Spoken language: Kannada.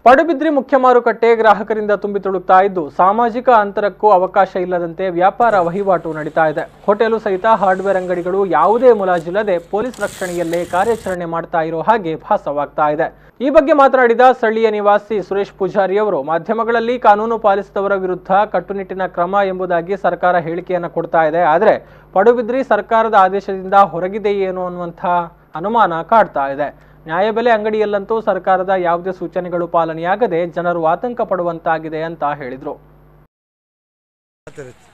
ಪಡುಬಿದ್ರಿ ಮುಖ್ಯ ಮಾರುಕಟ್ಟೆ ಗ್ರಾಹಕರಿಂದ ತುಂಬಿ ತುಳುಕ್ತಾ ಇದ್ದು ಸಾಮಾಜಿಕ ಅಂತರಕ್ಕೂ ಅವಕಾಶ ಇಲ್ಲದಂತೆ ವ್ಯಾಪಾರ ವಹಿವಾಟು ನಡೀತಾ ಇದೆ. ಹೋಟೆಲು ಸಹಿತ ಹಾರ್ಡ್ವೇರ್ ಅಂಗಡಿಗಳು ಯಾವುದೇ ಮುಲಾಜಿಲ್ಲದೆ ಪೊಲೀಸ್ ರಕ್ಷಣೆಯಲ್ಲೇ ಕಾರ್ಯಾಚರಣೆ ಮಾಡ್ತಾ ಇರೋ ಹಾಗೆ ಭಾಸವಾಗ್ತಾ ಇದೆ. ಈ ಬಗ್ಗೆ ಮಾತನಾಡಿದ ಸ್ಥಳೀಯ ನಿವಾಸಿ ಸುರೇಶ್ ಪೂಜಾರಿ ಅವರು ಮಾಧ್ಯಮಗಳಲ್ಲಿ ಕಾನೂನು ಪಾಲಿಸಿದವರ ವಿರುದ್ಧ ಕಟ್ಟುನಿಟ್ಟಿನ ಕ್ರಮ ಎಂಬುದಾಗಿ ಸರ್ಕಾರ ಹೇಳಿಕೆಯನ್ನು ಕೊಡ್ತಾ ಇದೆ. ಆದರೆ ಪಡುಬಿದ್ರಿ ಸರ್ಕಾರದ ಆದೇಶದಿಂದ ಹೊರಗಿದೆಯೇನೋ ಅನ್ನುವಂಥ ಅನುಮಾನ ಕಾಡ್ತಾ ಇದೆ. ನ್ಯಾಯಬೆಲೆ ಅಂಗಡಿಯಲ್ಲಂತೂ ಸರ್ಕಾರದ ಯಾವುದೇ ಸೂಚನೆಗಳು ಪಾಲನೆಯಾಗದೆ ಜನರು ಆತಂಕ ಪಡುವಂತಾಗಿದೆ ಅಂತ ಹೇಳಿದರು.